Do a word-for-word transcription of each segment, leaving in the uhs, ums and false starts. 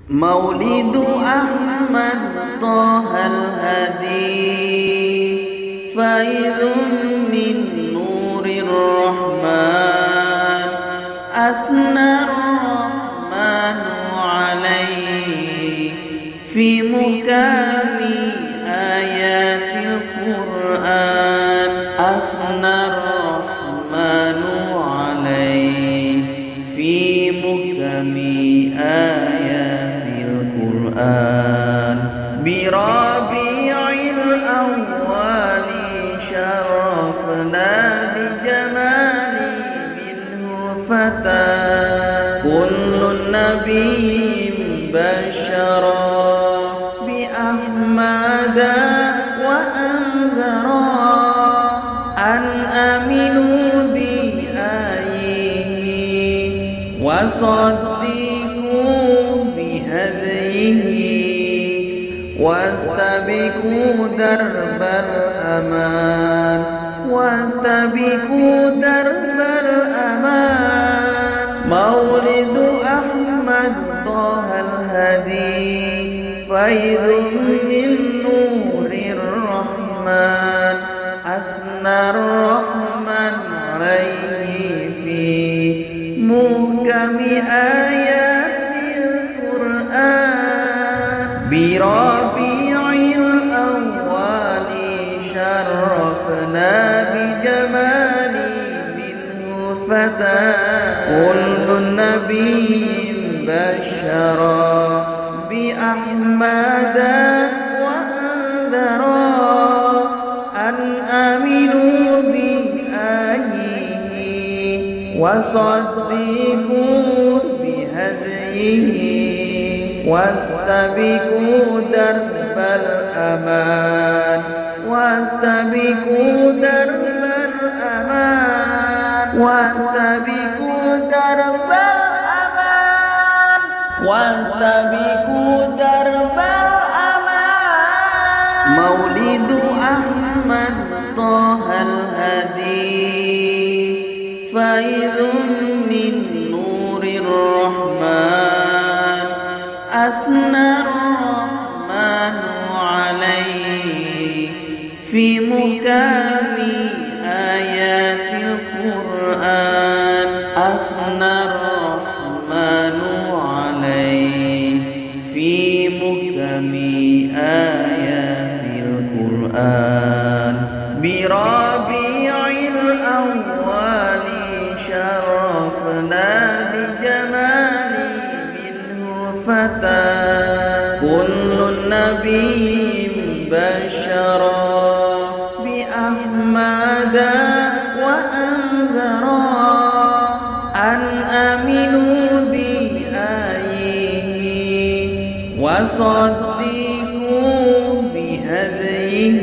مولد أحمد طه الهدي فيض من نور الرحمن أثنى الرحمن عليه في محكم آيات القرآن أثنى الرحمن عليه في محكم آيات القرآن بربيع الأول شرفنا بجمال منه فتى كل نبي بشرا بأحمد وأنذرا أن آمنوا بآيه وصدقوا بهديه واستبقوا درب الأمان واستبقوا درب الأمان مولد أحمد طه الهدي فيض من نور الرحمن أثنى الرحمن عليه في محكم آيات القرآن بربيع الأول شرفنا بجمال منه فتى كل نبي بشرا بأحمد وأنذرا أن آمنوا بآيه وصدقوا بهديه واستبقوا درب الأمان واستبقوا درب الأمان واستبقوا درب الأمان واستبقوا درب الأمان مولد أحمد طه الهدي فيض من نور الرحمن أثنى الرحمن عليه في محكم آيات القرآن أثنى الرحمن عليه في محكم آيات القرآن بربيع الأول شرفنا بجمال منه فتى كل نبي بشرا بأحمد وأنذرا أن آمنوا بآيه وصدقوا بهديه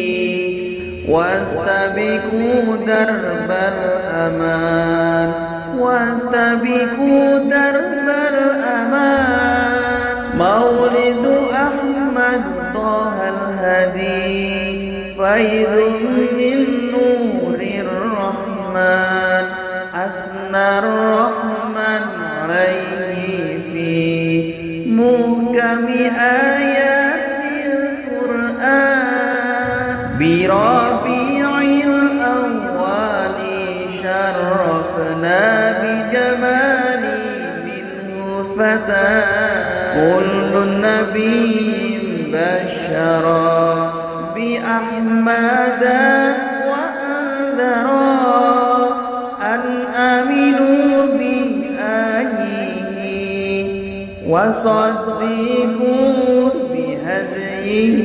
واستبقوا درب الأمان واستبقوا درب الأمان مولد أحمد طه الهدي فيض من نور الرحمن أثنى الرحمن عليه في محكم آيات القرآن بربيع الأول شرفنا بجمال منه فتى كل نبي بشرا بأحمد وأنذرا أن آمنوا بآيه وصدقوا بهديه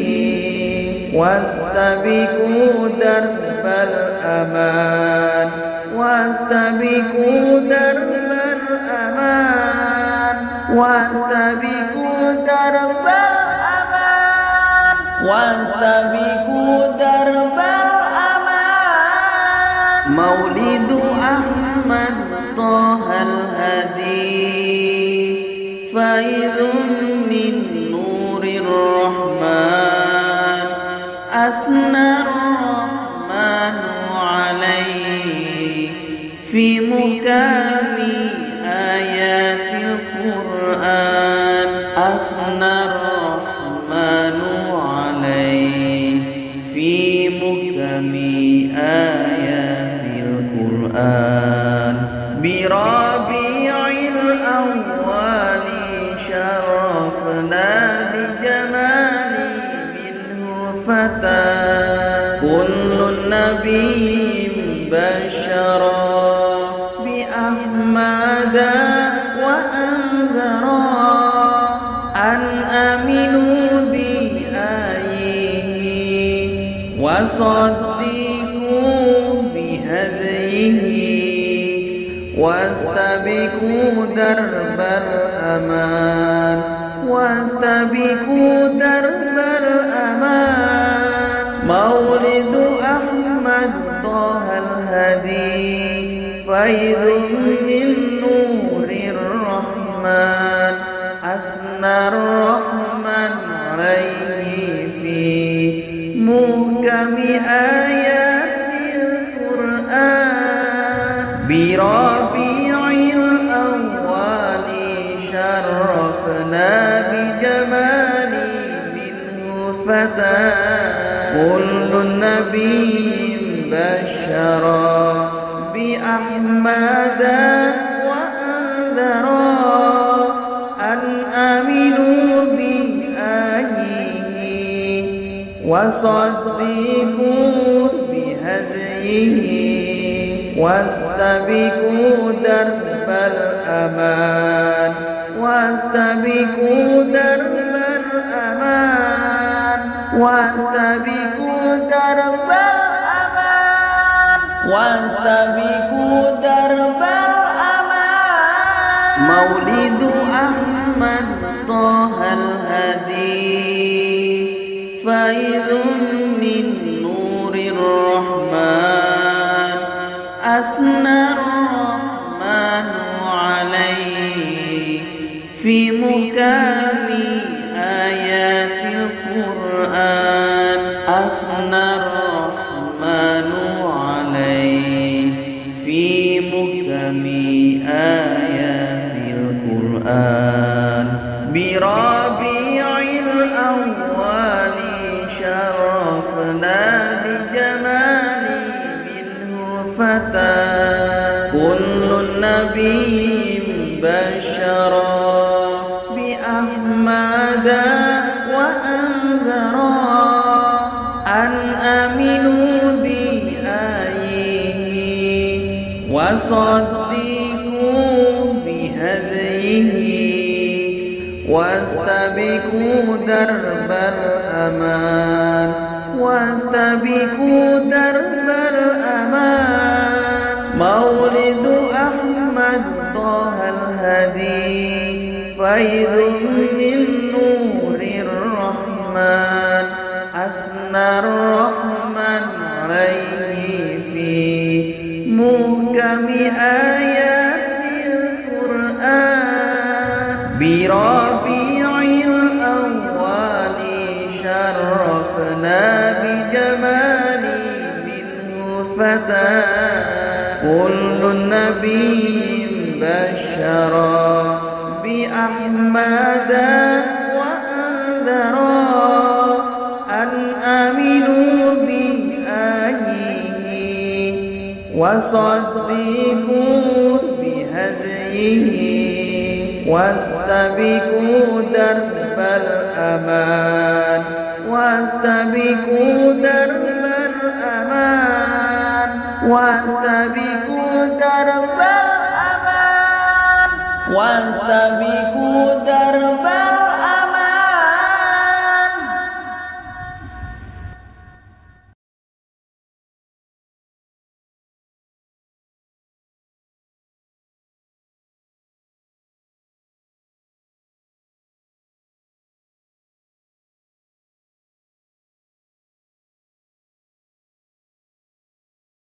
واستبقوا درب الأمان واستبقوا درب الأمان واستبقوا درب الأمان واستبقوا درب الأمان مولد أحمد طه الهدي فيض من نور الرحمن أثنى الرحمن عليه في محكم آيات القرآن أثنى الرحمن عليه في محكم آيات القرآن بربيع الأول شرفنا بجمال منه فتى كل نبي بشرا بأحمد وأنذرا أن آمنوا بآيه وصدقوا بهديه واستبقوا درب الأمان واستبقوا درب الأمان مولد أحمد طه الهدي فيض من نور الرحمن أثنى الرحمن عليه في محكم آيات القرآن بربيع الأول شرفنا بجمال منه فتى كل نبي بشرا بأحمد وأنذرا أن آمنوا بآيه وصدقوا بهديه واستبقوا درب الأمان واستبقوا درب الأمان واستبقوا درب الأمان واستبقوا درب الأمان مولد أحمد طه الهدي فيض من نور الرحمن أثنى الرحمن عليه في محكم آيات القرآن أثنى الرحمن عليه في محكم آيات القرآن بربيع الأول شرفنا بجمال منه فتى كل نبي بشرا بأحمد وأنذرا أن آمنوا بآيه وصدقوا بهديه واستبقوا درب الأمان واستبقوا درب الأمان مولد أحمد طه الهدي فيض من نور الرحمن أثنى الرحمن عليه في محكم آيات القرآن بربيع الأول شرفنا بجمال منه فتى كل نبي بشرا بأحمد وأنذرا أن آمنوا بآيه وصدقوا بهديه واستبقوا درب الأمان واستبقوا درب الأمان واستبقوا درب الأمان واستبقوا درب الأمان